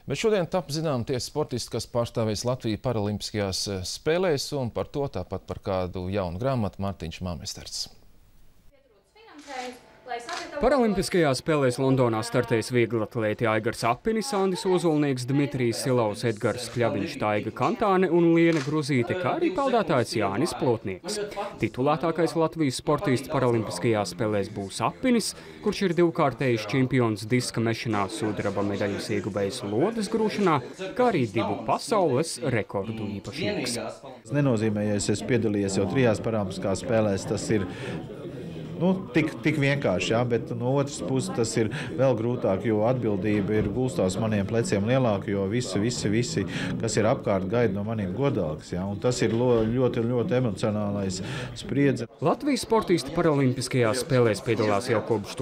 Bet šodien tap zinām tie sportisti, kas pārstāvēs Latviju paralimpiskajās spēlēs, un par to tāpat par kādu jaunu grāmatu Mārtiņš Māmestarts. Paralimpiskajās spēlēs Londonā startēs vieglatlēti Aigars Apinis, Andis Ozolnieks, Dmitrijs Silaus, Edgars Kļaviņš, Taiga Kantāne un Liena Gruzīte, kā arī peldētājs Jānis Plotnieks. Titulētākais Latvijas sportists paralimpiskajās spēlēs būs Apinis, kurš ir divkārtējis čempions diska mešanā, sudraba medaļas ieguvējs lodes grūšanā, kā arī 2 pasaules rekordu īpašnieks. Tas nenozīmē, ja es piedalījies jau 3 paralimpiskās spēlēs, tas ir tik vienkārši, jā, bet no otras puses tas ir vēl grūtāk, jo atbildība ir gulstās maniem pleciem lielāka, jo visi, kas ir apkārt, gaida no maniem godāks, jā, un tas ir ļoti emocionālais spriedze. Latvijas sportisti paralimpiskajās spēlēs piedalās jau kopš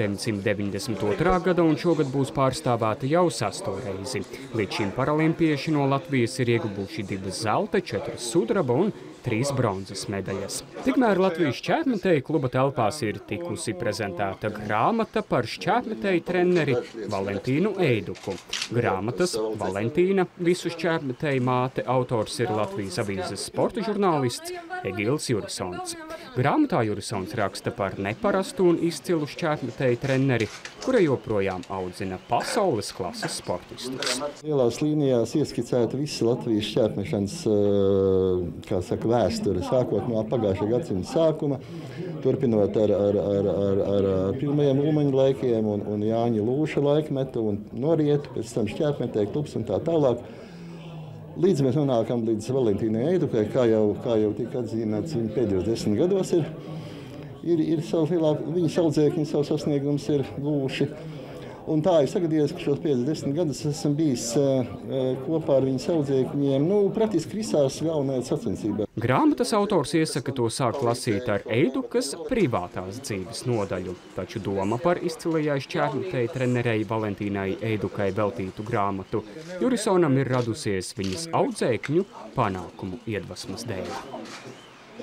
1992. gada, un šogad būs pārstāvēti jau 6. reizi. Līdz šim paralimpieši no Latvijas ir ieguvuši 2 zelta, 4 sudraba un 3 bronzas medaļas. Tikmēr Latvijas šķērpmetēju kluba telpās ir tikusi prezentēta grāmata par šķērpmetēju treneri Valentīnu Eiduku. Grāmatas Valentīna, visu šķērpmetēju māte, autors ir Latvijas avīzes sporta žurnālists Egils Jurisons. Grāmatā Jurisons raksta par neparastu un izcilu šķērpmetēju treneri, kura joprojām audzina pasaules klases sportistus. Lielās līnijās ieskicēta visa Latvijas šķērpmešanas, vēsture, sākot no pagājušā gadsimta sākuma, turpinot ar pirmajiem Ulmaņu laikiem un Jāņa Lūša laikmetu un norietu, pēc tam šķērpmetēju klubs un tā tālāk. Līdz mēs nonākam līdz Valentīnai Eidukai, kā jau tika atzīmēts, viņa pēdējos 10 gados ir viņa saudzēkņi, savu sasniegumus ir gūši. Un tā ir sagadījies, ka šos 50 gadus esam bijis kopā ar viņu saudzēkņiem, praktiski visās galvenajās sacensībās. Grāmatas autors iesaka to sākt lasīt ar Eidukas privātās dzīves nodaļu, taču doma par izcilajai šķērpmetēju trenerei Valentīnai Eidukai veltītu grāmatu Jurisonam ir radusies viņas audzēkņu panākumu iedvesmas dēļ.